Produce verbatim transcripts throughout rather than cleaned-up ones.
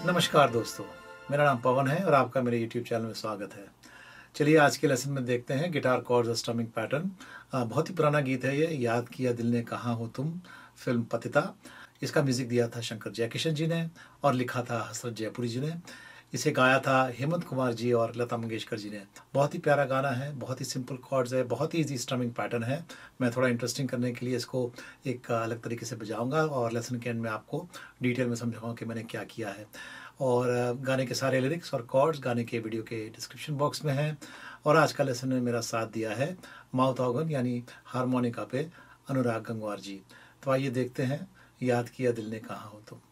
नमस्कार दोस्तों, मेरा नाम पवन है और आपका मेरे यूट्यूब चैनल में स्वागत है। चलिए आज के लेसन में देखते हैं गिटार कॉर्ड्स और स्ट्रमिंग पैटर्न। अ, बहुत ही पुराना गीत है ये, याद किया दिल ने कहाँ हो तुम, फिल्म पतिता। इसका म्यूज़िक दिया था शंकर जयकिशन जी ने और लिखा था हसरत जयपुरी जी ने। इसे गाया था हेमंत कुमार जी और लता मंगेशकर जी ने। बहुत ही प्यारा गाना है, बहुत ही सिंपल कॉर्ड्स है, बहुत ही ईजी स्ट्रमिंग पैटर्न है। मैं थोड़ा इंटरेस्टिंग करने के लिए इसको एक अलग तरीके से बजाऊंगा और लेसन के एंड में आपको डिटेल में समझाऊंगा कि मैंने क्या किया है। और गाने के सारे लिरिक्स और कॉर्ड्स गाने के वीडियो के डिस्क्रिप्शन बॉक्स में हैं। और आज का लेसन में मेरा साथ दिया है माउथ ऑर्गन यानी हारमोनिका पे अनुराग गंगवार जी। तो आइए देखते हैं याद किया दिल ने कहाँ हो तुम।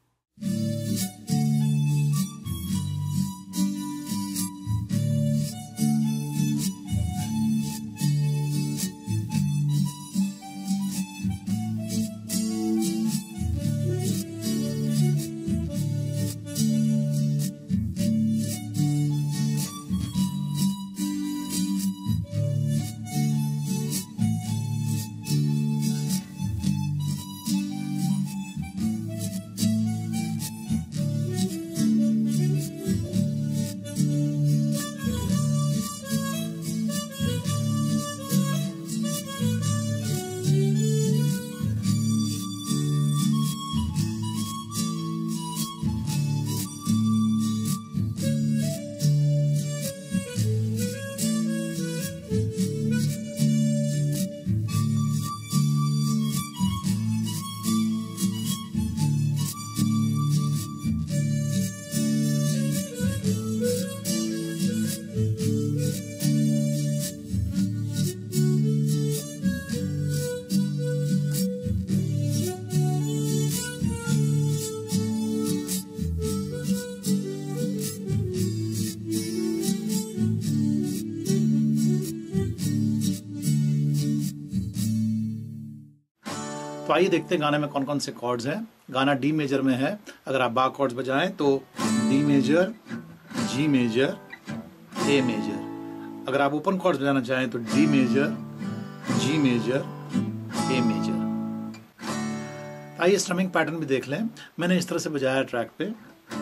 तो आइए देखते हैं गाने में कौन कौन से कॉर्ड्स हैं। गाना डी मेजर में है। अगर आप बा कॉर्ड्स बजाएं तो D major, G major, A major. अगर आप ओपन कॉर्ड्स बजाना चाहें तो D major, G major, A major. आइए स्ट्रमिंग पैटर्न भी देख लें। मैंने इस तरह से बजाया ट्रैक पे।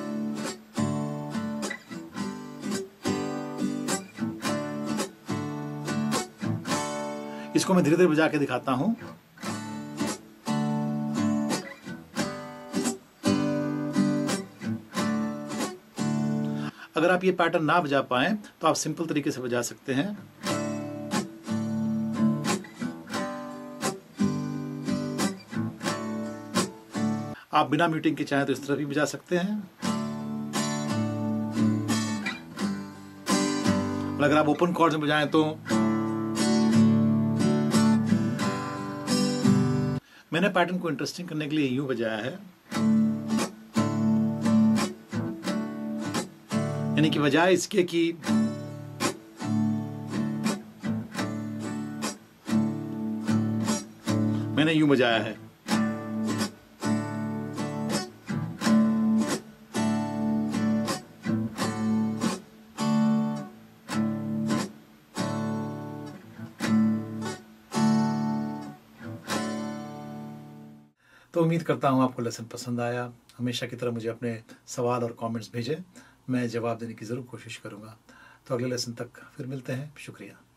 इसको मैं धीरे धीरे बजा के दिखाता हूं। अगर आप ये पैटर्न ना बजा पाएं तो आप सिंपल तरीके से बजा सकते हैं। आप बिना म्यूटिंग के चाहें तो इस तरह भी बजा सकते हैं। और अगर आप ओपन कॉर्ड्स में बजाएं तो मैंने पैटर्न को इंटरेस्टिंग करने के लिए यूं बजाया है, यानी कि बजाय इसके कि मैंने यूं बजाया है। तो उम्मीद करता हूं आपको लेसन पसंद आया। हमेशा की तरह मुझे अपने सवाल और कमेंट्स भेजें, मैं जवाब देने की ज़रूर कोशिश करूंगा। तो अगले लेसन तक फिर मिलते हैं। शुक्रिया।